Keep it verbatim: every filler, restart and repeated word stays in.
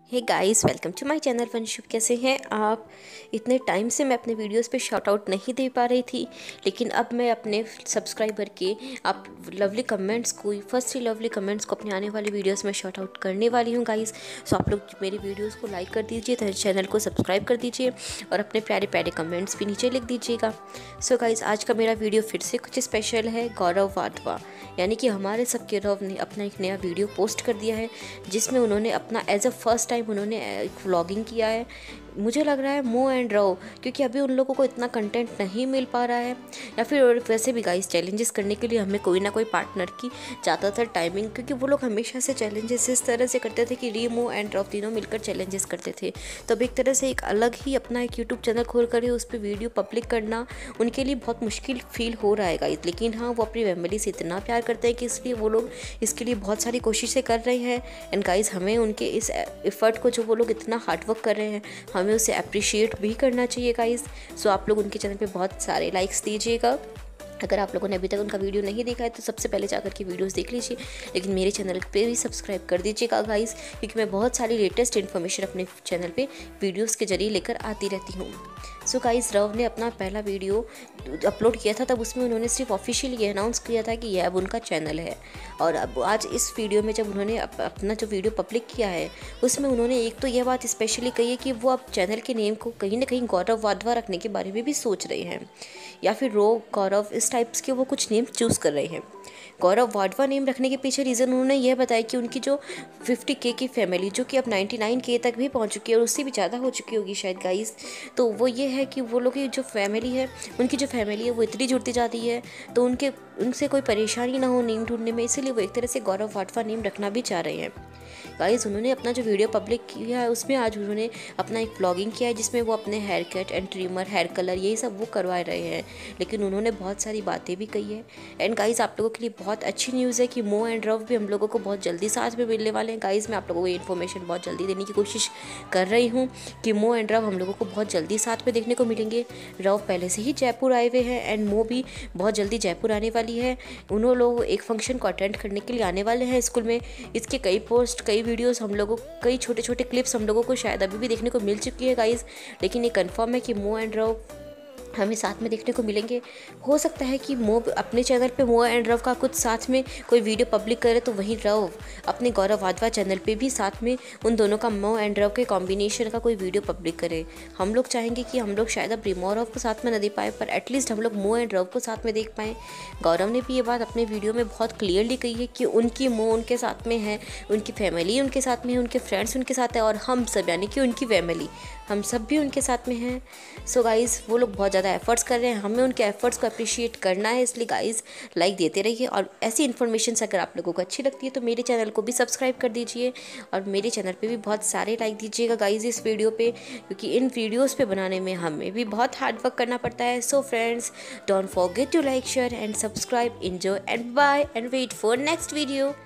Hey guys, welcome to my channel वंशुप। कैसे हैं आप? इतने टाइम से मैं अपने वीडियोस पे शाउट आउट नहीं दे पा रही थी, लेकिन अब मैं अपने सब्सक्राइबर के आप लवली कमेंट्स को, फर्स्ट ही लवली कमेंट्स को अपने आने वाली वीडियोस में शाउट आउट करने वाली हूँ गाइस। सो आप लोग मेरी वीडियोस को लाइक कर दीजिए, तो चैनल को सब्सक्राइब कर दीजिए और अपने प्यारे प्यारे कमेंट्स भी नीचे लिख दीजिएगा। सो गाइस, आज का मेरा वीडियो फिर से कुछ स्पेशल है। गौरव वाधवा यानी कि हमारे सबके रव ने अपना एक नया वीडियो पोस्ट कर दिया है, जिसमें उन्होंने अपना एज अ फर्स्ट टाइम उन्होंने एक व्लॉगिंग किया है। मुझे लग रहा है मो एंड रव, क्योंकि अभी उन लोगों को इतना कंटेंट नहीं मिल पा रहा है, या फिर वैसे भी गाइस चैलेंजेस करने के लिए हमें कोई ना कोई पार्टनर की ज़्यादातर टाइमिंग, क्योंकि वो लोग हमेशा से चैलेंजेस इस तरह से करते थे कि री मो एंड रव तीनों मिलकर चैलेंजेस करते थे। तो अब एक तरह से एक अलग ही अपना एक यूट्यूब चैनल खोल कर ही उस पर वीडियो पब्लिक करना उनके लिए बहुत मुश्किल फील हो रहा है गाइस। लेकिन हाँ, वो अपनी फैमिली से इतना प्यार करते हैं कि इसलिए वो लोग इसके लिए बहुत सारी कोशिशें कर रहे हैं। एंड गाइस, हमें उनके इस एफर्ट को, जो वो लोग इतना हार्डवर्क कर रहे हैं, हमें उसे अप्रिशिएट भी करना चाहिए गाइस। सो आप लोग उनके चैनल पे बहुत सारे लाइक्स दीजिएगा। अगर आप लोगों ने अभी तक उनका वीडियो नहीं देखा है तो सबसे पहले जाकर के वीडियोस देख लीजिए, लेकिन मेरे चैनल पे भी सब्सक्राइब कर दीजिएगा गाइस, क्योंकि मैं बहुत सारी लेटेस्ट इन्फॉर्मेशन अपने चैनल पे वीडियोस के जरिए लेकर आती रहती हूँ। सो गाइस, रव ने अपना पहला वीडियो अपलोड किया था, तब उसमें उन्होंने सिर्फ ऑफिशियली ये अनाउंस किया था कि यह अब उनका चैनल है। और अब आज इस वीडियो में जब उन्होंने अप, अपना जो वीडियो पब्लिक किया है, उसमें उन्होंने एक तो यह बात स्पेशली कही है कि वो अब चैनल के नेम को कहीं ना कहीं गौरव वाधवा रखने के बारे में भी सोच रहे हैं, या फिर रो गौरव, इस टाइप्स के वो कुछ नेम चूज़ कर रहे हैं। गौरव वाधवा नेम रखने के पीछे रीज़न उन्होंने यह बताया कि उनकी जो फिफ्टी के की फैमिली, जो कि अब नाइन्टी नाइन के तक भी पहुंच चुकी है और उससे भी ज़्यादा हो चुकी होगी शायद गाइस, तो वो ये है कि वो लोग की जो फैमिली है, उनकी जो फैमिली है वो इतनी जुड़ती जाती है, तो उनके उनसे कोई परेशानी ना हो नेम ढूंढने में, इसीलिए वो एक तरह से गौरव वाधवा नेम रखना भी चाह रहे हैं गाइस। उन्होंने अपना जो वीडियो पब्लिक किया है, उसमें आज उन्होंने अपना एक व्लॉगिंग किया है, जिसमें वो अपने hair cut and trimmer, hair colour, यही सब वो करवा रहे हैं। लेकिन उन्होंने बहुत सारी बातें भी कही है। एंड गाइस, आप लोगों के लिए बहुत अच्छी न्यूज़ है कि मो एंड रव भी हम लोगों को बहुत जल्दी साथ में मिलने वाले हैं गाइस। मैं आप लोगों को ये इन्फॉर्मेशन बहुत जल्दी देने की कोशिश कर रही हूँ कि मो एंड रव हम लोगों को बहुत जल्दी साथ में देखने को मिलेंगे। रव पहले से ही जयपुर आए हुए हैं एंड मो भी बहुत जल्दी जयपुर आने वाली है। उन्होंने लोग एक फंक्शन को अटेंड करने के लिए आने वाले हैं स्कूल में। इसके कई पोस्ट, कई वीडियोस हम लोगों, कई छोटे छोटे क्लिप्स हम लोगों को शायद अभी भी देखने को मिल चुकी है गाइस, लेकिन ये कंफर्म है कि मो एंड रव हमें साथ में देखने को मिलेंगे। हो सकता है कि मो अपने चैनल पे मो एंड रव का कुछ साथ में कोई वीडियो पब्लिक करे, तो वहीं रव अपने गौरव वाधवा चैनल पे भी साथ में उन दोनों का, मो एंड रव के कॉम्बिनेशन का कोई वीडियो पब्लिक करे। हम लोग चाहेंगे कि हम लोग शायद अब रिमो रव को साथ में न दे पाए, पर एटलीस्ट हम लोग मो एंड रव को साथ में देख पाएँ। गौरव ने भी ये बात अपने वीडियो में बहुत क्लियरली कही है कि उनकी मो उनके साथ में है, उनकी फैमिली उनके साथ में है, उनके फ्रेंड्स उनके साथ है, और हम सब यानी कि उनकी फैमिली, हम सब भी उनके साथ में हैं। सो गाइज़, वो लोग बहुत ज़्यादा एफर्ट्स कर रहे हैं, हमें उनके एफर्ट्स को अप्रिशिएट करना है। इसलिए गाइज़, लाइक देते रहिए, और ऐसी इन्फॉर्मेशन अगर आप लोगों को अच्छी लगती है तो मेरे चैनल को भी सब्सक्राइब कर दीजिए, और मेरे चैनल पे भी बहुत सारे लाइक दीजिएगा गाइज़ इस वीडियो पे, क्योंकि इन वीडियोस पे बनाने में हमें भी बहुत हार्ड वर्क करना पड़ता है। So friends, don't forget to like, share and subscribe. Enjoy and bye, and wait for next video.